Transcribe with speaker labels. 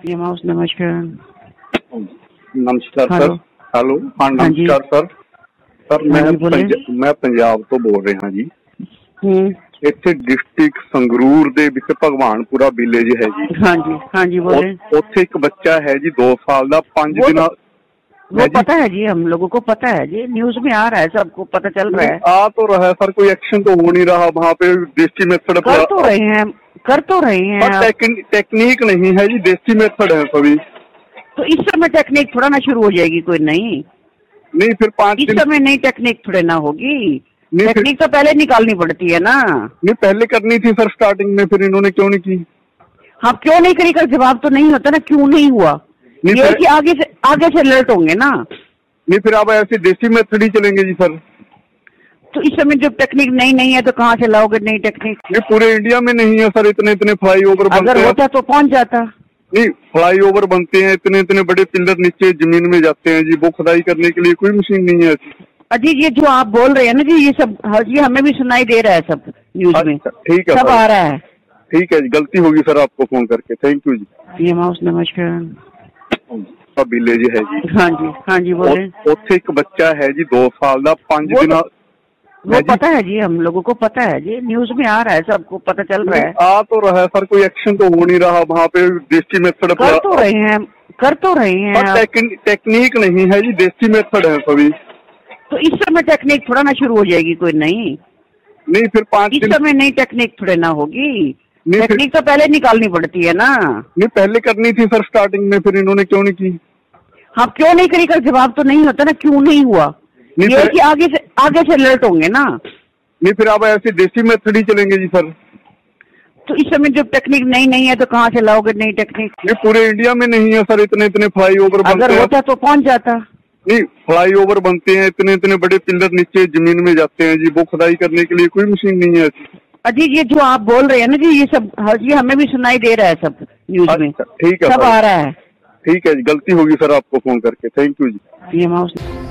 Speaker 1: ये माउस नमस्कार।
Speaker 2: नमस्कार सर।
Speaker 1: हेलो
Speaker 2: हेलो हाँ नमस्कार सर। सर मैं ਪੰਜਾਬ ਤੋਂ ਬੋਲ ਰਿਹਾ ਜੀ। ਇੱਥੇ ਡਿਸਟ੍ਰਿਕਟ ਸੰਗਰੂਰ ਦੇ ਵਿੱਚ ਭਗਵਾਨਪੁਰਾ ਵਿਲੇਜ है जी।
Speaker 1: हाँ जी बोले।
Speaker 2: ਉੱਥੇ ਇੱਕ ਬੱਚਾ है जी 2 साल ਦਾ 5 दिन।
Speaker 1: वो पता है जी, हम लोगों को पता है जी, न्यूज में आ रहा है, सबको पता चल रहा है।
Speaker 2: आ तो रहा है सर, कोई एक्शन तो हो नहीं रहा वहाँ पे। देसी मेथड
Speaker 1: कर तो रहे हैं
Speaker 2: टेक्निक नहीं है जी, देसी मेथड है सभी।
Speaker 1: तो इस समय टेक्निक थोड़ा ना शुरू हो जाएगी कोई नहीं
Speaker 2: फिर 5 दिन
Speaker 1: इस समय नई टेक्निक थोड़े ना होगी। टेक्निक तो पहले निकालनी पड़ती है ना।
Speaker 2: नहीं पहले करनी थी सर स्टार्टिंग में, फिर इन्होंने क्यों नहीं की?
Speaker 1: हाँ क्यों नहीं करी का जवाब तो नहीं होता ना, क्यों नहीं हुआ ये कि आगे से अलर्ट होंगे ना।
Speaker 2: नहीं फिर आप ऐसे देसी मेथड ही चलेंगे जी सर।
Speaker 1: तो इस समय जब टेक्निक नहीं है तो कहाँ से लाओगे नई टेक्निक?
Speaker 2: ये पूरे इंडिया में नहीं है सर, इतने फ्लाईओवर बनते हैं।
Speaker 1: अगर होता तो पहुंच जाता।
Speaker 2: नहीं फ्लाईओवर बनते हैं, इतने बड़े पिलर नीचे जमीन में जाते हैं जी, वो खुदाई करने के लिए कोई मशीन नहीं है ऐसी।
Speaker 1: अजी ये जो आप बोल रहे हैं ना जी, ये सब ये हमें भी सुनाई दे रहा है सब न्यूज में।
Speaker 2: ठीक है
Speaker 1: सब आ रहा है।
Speaker 2: ठीक है जी, गलती होगी सर आपको फोन करके। Thank you ji.
Speaker 1: ये माउस नमस्कार।
Speaker 2: विलेज है जी।
Speaker 1: हाँ जी बोले।
Speaker 2: ਉੱਥੇ ਇੱਕ ਬੱਚਾ है जी 2 साल ਦਾ 5 दिन।
Speaker 1: वो पता है जी, हम लोगों को पता है जी, न्यूज में आ रहा है, सबको पता चल रहा है।
Speaker 2: आ तो रहा है सर, कोई एक्शन तो हो नहीं रहा वहाँ पे। देसी मेथड
Speaker 1: कर तो रहे हैं
Speaker 2: टेक्निक नहीं है जी, देसी मेथड है सभी।
Speaker 1: तो इस समय टेक्निक थोड़ा ना शुरू हो जाएगी कोई नहीं
Speaker 2: फिर 5 दिन
Speaker 1: इस समय नई टेक्निक थोड़े ना होगी। टेक्निक तो पहले निकालनी पड़ती है ना।
Speaker 2: नहीं पहले करनी थी सर स्टार्टिंग में, फिर इन्होंने क्यों नहीं की?
Speaker 1: हाँ क्यों नहीं करी का जवाब तो नहीं होता ना, क्यों नहीं हुआ ये कि आगे से अलर्ट होंगे ना।
Speaker 2: नहीं फिर आप ऐसे देसी मेथड ही चलेंगे जी सर।
Speaker 1: तो इस समय जब टेक्निक नहीं है तो कहाँ से लाओगे नई टेक्निक?
Speaker 2: ये पूरे इंडिया में नहीं है सर, इतने फ्लाईओवर बनते हैं।
Speaker 1: अगर होता तो पहुंच जाता।
Speaker 2: नहीं फ्लाईओवर बनते हैं, इतने बड़े पिलर नीचे जमीन में जाते हैं जी, वो खुदाई करने के लिए कोई मशीन नहीं है ऐसी।
Speaker 1: अजी ये जो आप बोल रहे हैं ना जी, ये सब ये हमें भी सुनाई दे रहा है सब न्यूज में।
Speaker 2: ठीक है
Speaker 1: सब आ रहा है।
Speaker 2: ठीक है जी, गलती होगी सर आपको फोन करके। Thank you ji.
Speaker 1: ये माउस